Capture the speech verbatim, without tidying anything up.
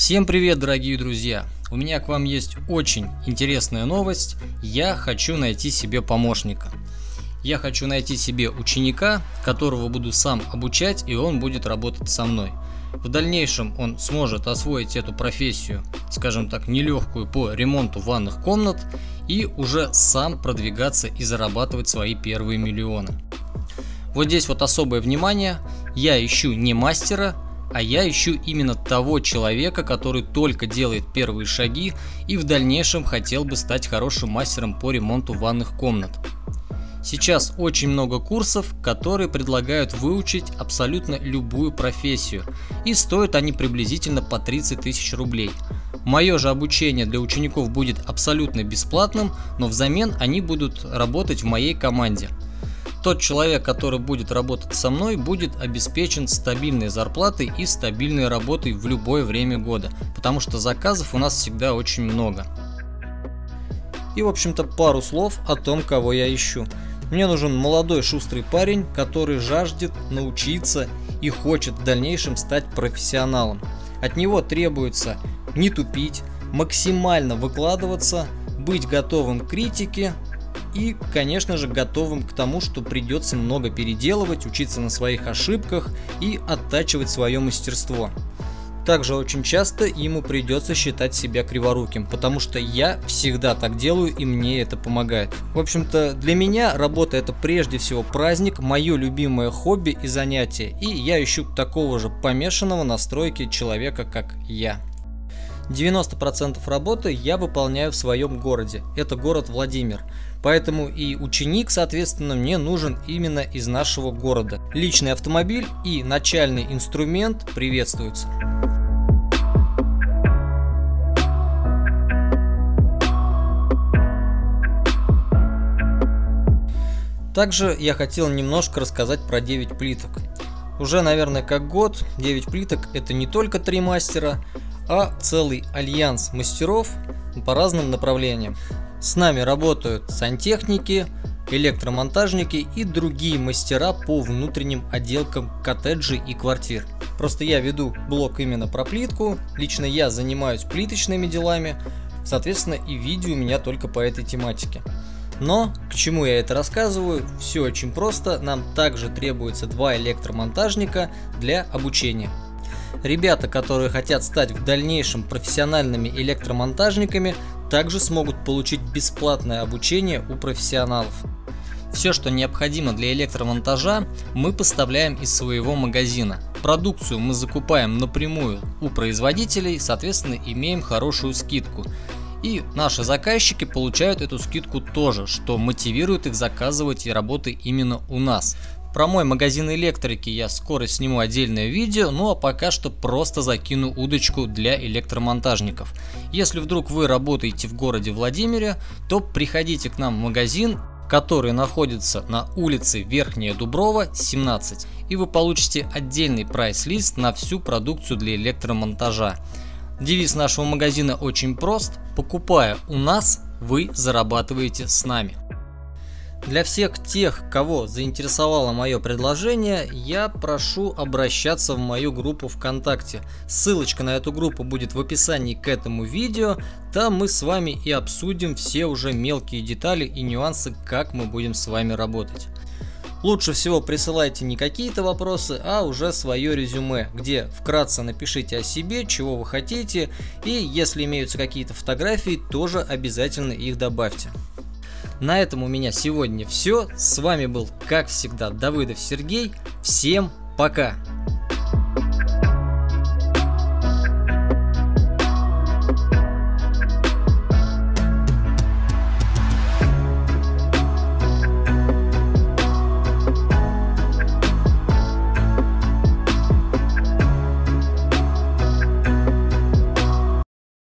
Всем привет, дорогие друзья! У меня к вам есть очень интересная новость. Я хочу найти себе помощника. Я хочу найти себе ученика, которого буду сам обучать, и он будет работать со мной. В дальнейшем он сможет освоить эту профессию, скажем так, нелегкую по ремонту ванных комнат, и уже сам продвигаться и зарабатывать свои первые миллионы. Вот здесь вот особое внимание. Я ищу не мастера, а я ищу именно того человека, который только делает первые шаги и в дальнейшем хотел бы стать хорошим мастером по ремонту ванных комнат. Сейчас очень много курсов, которые предлагают выучить абсолютно любую профессию, и стоят они приблизительно по тридцать тысяч рублей. Мое же обучение для учеников будет абсолютно бесплатным, но взамен они будут работать в моей команде. Тот человек, который будет работать со мной, будет обеспечен стабильной зарплатой и стабильной работой в любое время года, потому что заказов у нас всегда очень много. И в общем-то пару слов о том, кого я ищу. Мне нужен молодой шустрый парень, который жаждет научиться и хочет в дальнейшем стать профессионалом. От него требуется не тупить, максимально выкладываться, быть готовым к критике и, конечно же, готовым к тому, что придется много переделывать, учиться на своих ошибках и оттачивать свое мастерство. Также очень часто ему придется считать себя криворуким, потому что я всегда так делаю, и мне это помогает. В общем-то, для меня работа — это прежде всего праздник, мое любимое хобби и занятие, и я ищу такого же помешанного на стройке человека, как я. девяносто процентов работы я выполняю в своем городе, это город Владимир, поэтому и ученик, соответственно, мне нужен именно из нашего города. Личный автомобиль и начальный инструмент приветствуются. Также я хотел немножко рассказать про девять плиток. Уже, наверное, как год девять плиток — это не только три мастера, а целый альянс мастеров по разным направлениям. С нами работают сантехники, электромонтажники и другие мастера по внутренним отделкам коттеджей и квартир. Просто я веду блог именно про плитку, лично я занимаюсь плиточными делами, соответственно, и видео у меня только по этой тематике. Но к чему я это рассказываю? Все очень просто. Нам также требуется два электромонтажника для обучения. Ребята, которые хотят стать в дальнейшем профессиональными электромонтажниками, также смогут получить бесплатное обучение у профессионалов. Все, что необходимо для электромонтажа, мы поставляем из своего магазина. Продукцию мы закупаем напрямую у производителей, соответственно, имеем хорошую скидку. И наши заказчики получают эту скидку тоже, что мотивирует их заказывать и работать именно у нас. Про мой магазин электрики я скоро сниму отдельное видео, ну а пока что просто закину удочку для электромонтажников. Если вдруг вы работаете в городе Владимире, то приходите к нам в магазин, который находится на улице Верхняя Дуброва, семнадцать, и вы получите отдельный прайс-лист на всю продукцию для электромонтажа. Девиз нашего магазина очень прост: покупая у нас, вы зарабатываете с нами. Для всех тех, кого заинтересовало мое предложение, я прошу обращаться в мою группу ВКонтакте. Ссылочка на эту группу будет в описании к этому видео. Там мы с вами и обсудим все уже мелкие детали и нюансы, как мы будем с вами работать. Лучше всего присылайте не какие-то вопросы, а уже свое резюме, где вкратце напишите о себе, чего вы хотите, и если имеются какие-то фотографии, тоже обязательно их добавьте. На этом у меня сегодня все. С вами был, как всегда, Давыдов Сергей. Всем пока!